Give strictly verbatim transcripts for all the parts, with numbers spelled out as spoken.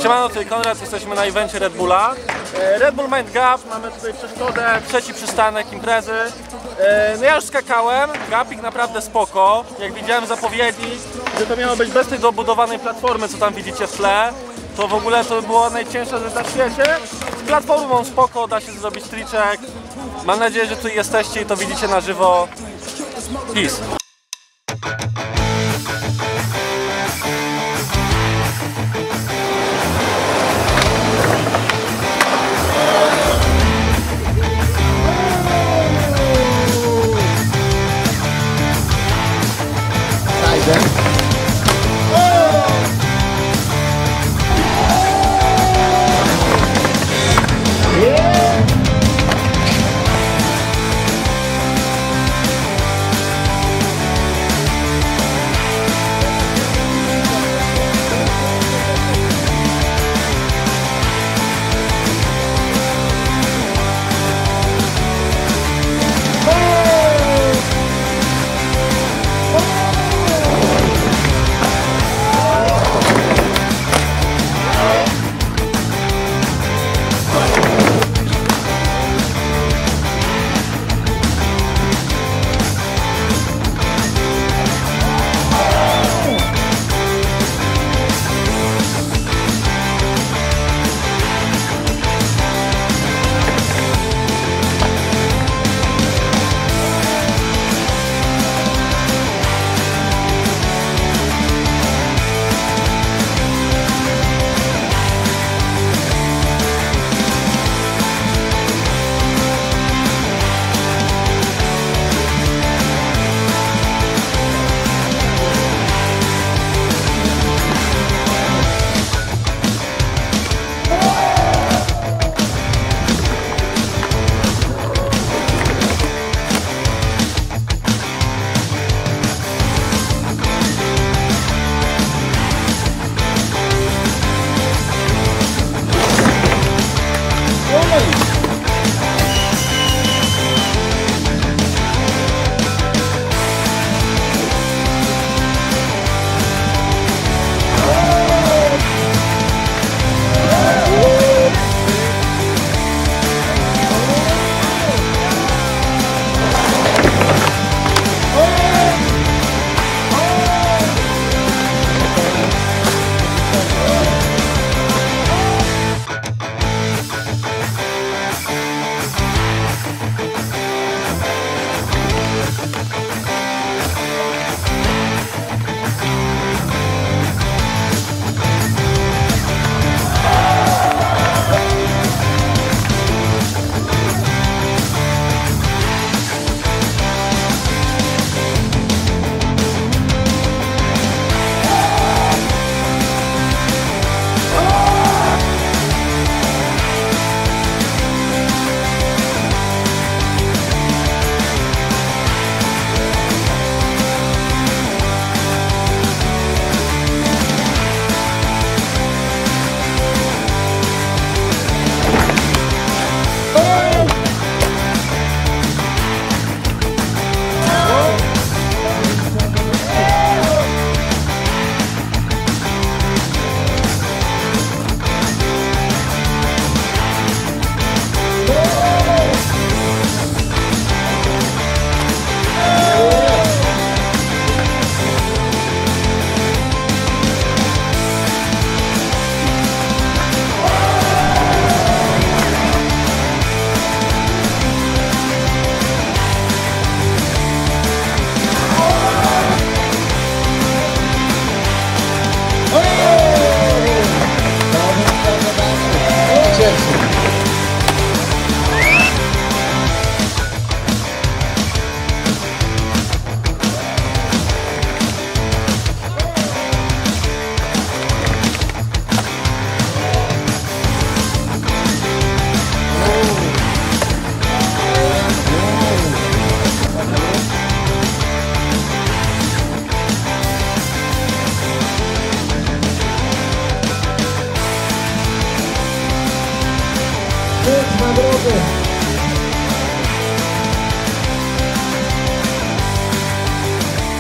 Siemano, tutaj Konrad, jesteśmy na evencie Red Bulla. Red Bull Mind Gap, mamy tutaj przeszkodę, trzeci przystanek imprezy. No ja już skakałem, gapik naprawdę spoko. Jak widziałem w zapowiedzi, że to miało być bez tej dobudowanej platformy, co tam widzicie w tle, to w ogóle to by było najcięższa rzecz na świecie. Z platformą spoko, da się zrobić triczek. Mam nadzieję, że tu jesteście i to widzicie na żywo. Peace. nagrody.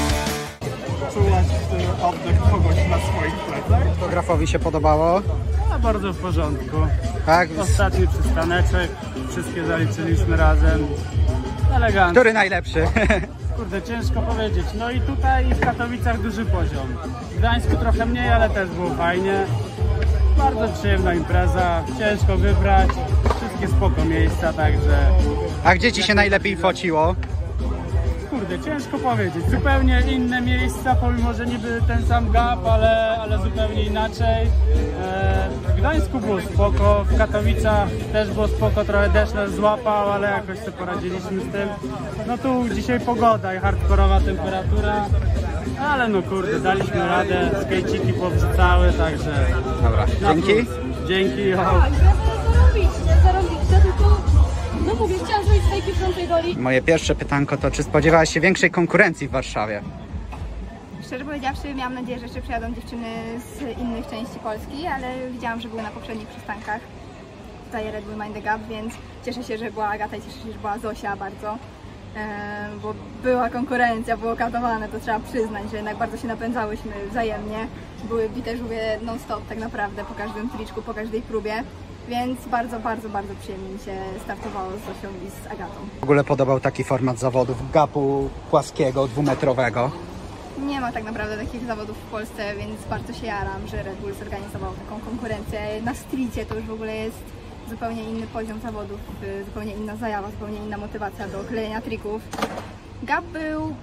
Czułaś oddech kogoś na swoich plecach? Fotografowi się podobało. A bardzo w porządku. Tak? Ostatni przystaneczek, wszystkie zaliczyliśmy razem. Elegancko. Który najlepszy? Kurde, ciężko powiedzieć. No i tutaj w Katowicach duży poziom. W Gdańsku trochę mniej, ale też było fajnie. Bardzo przyjemna impreza, ciężko wybrać. Wszystkie spoko miejsca, także... A gdzie ci się najlepiej fociło? Kurde, ciężko powiedzieć. Zupełnie inne miejsca, pomimo że niby ten sam gap, ale, ale zupełnie inaczej. E, w Gdańsku było spoko, w Katowicach też było spoko, trochę deszcz nas złapał, ale jakoś sobie poradziliśmy z tym. No tu dzisiaj pogoda i hardkorowa temperatura, ale no kurde, daliśmy radę, skejciki powrzucały, także... Dobra, dzięki. Dzięki. O. Tak, zarobiście, zarobiście, tylko no mówię, chciałam zrobić stejki w piątej goli. Moje pierwsze pytanko to, czy spodziewałaś się większej konkurencji w Warszawie? Szczerze powiedziawszy, miałam nadzieję, że jeszcze przyjadą dziewczyny z innych części Polski, ale widziałam, że były na poprzednich przystankach. Tutaj Red Bull Mind the Gap, więc cieszę się, że była Agata i cieszę się, że była Zosia bardzo. Eee, bo była konkurencja, było katowane, to trzeba przyznać, że jednak bardzo się napędzałyśmy wzajemnie. Były bite żółwie non-stop tak naprawdę, po każdym triczku, po każdej próbie. Więc bardzo, bardzo, bardzo przyjemnie mi się startowało z Zosią i z Agatą. W ogóle podobał taki format zawodów gapu płaskiego, dwumetrowego? Nie ma tak naprawdę takich zawodów w Polsce, więc bardzo się jaram, że Red Bull zorganizował taką konkurencję. Na streetie to już w ogóle jest zupełnie inny poziom zawodów, zupełnie inna zajawa, zupełnie inna motywacja do klejenia trików. Gap był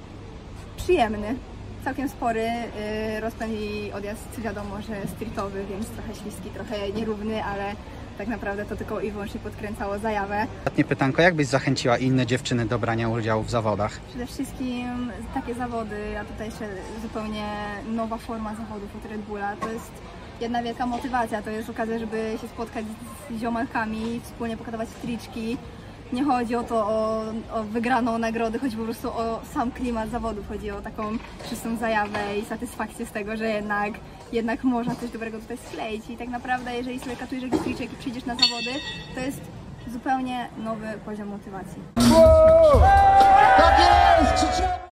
przyjemny, całkiem spory, rozpęd i odjazd wiadomo, że streetowy, więc trochę śliski, trochę nierówny, ale tak naprawdę to tylko i wyłącznie podkręcało zajawę. Ostatnie pytanko, jak byś zachęciła inne dziewczyny do brania udziału w zawodach? Przede wszystkim takie zawody, a tutaj jeszcze zupełnie nowa forma zawodów od Red Bulla, to jest jedna wielka motywacja, to jest okazja, żeby się spotkać z ziomalkami, wspólnie pokazywać triczki. Nie chodzi o to, o, o wygraną nagrodę, chodzi po prostu o sam klimat zawodów, chodzi o taką czystą zajawę i satysfakcję z tego, że jednak, jednak można coś dobrego tutaj skleić i tak naprawdę jeżeli sobie katujesz jakiś triczek i przyjdziesz na zawody, to jest zupełnie nowy poziom motywacji. Tak jest!